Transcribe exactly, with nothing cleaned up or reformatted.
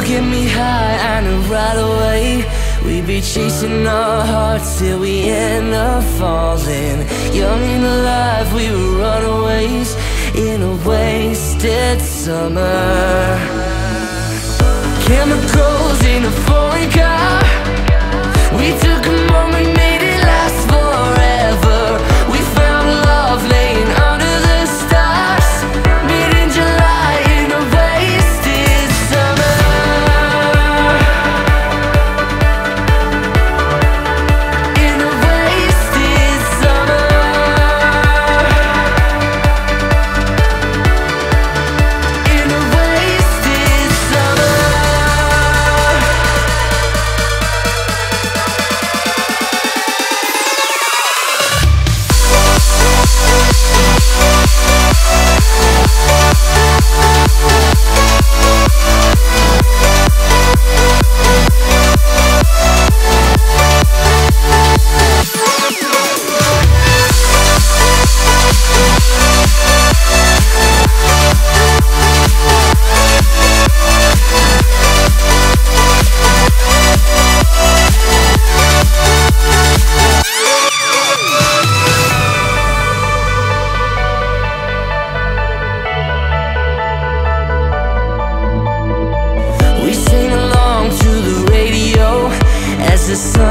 get me high, I know right away we be chasing our hearts till we end up falling. Young and alive, we were runaways in a wasted summer. Chemicals in a foreign car, we took a moment, made it last forever. We found love laying under the stars, made in July in a wasted summer. In a wasted summer. In a wasted summer. We sing along to the radio as the sun